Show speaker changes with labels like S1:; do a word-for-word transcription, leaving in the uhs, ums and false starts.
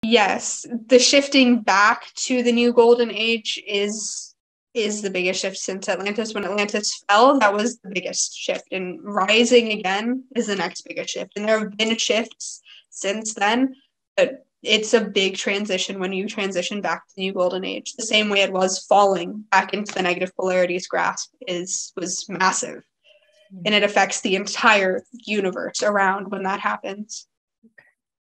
S1: Yes, the shifting back to the new golden age is is the biggest shift since Atlantis. When Atlantis fell, that was the biggest shift, and rising again is the next biggest shift. And there have been shifts since then, but it's a big transition when you transition back to the new golden age. The same way it was falling back into the negative polarities grasp is was massive, and it affects the entire universe around when that happens.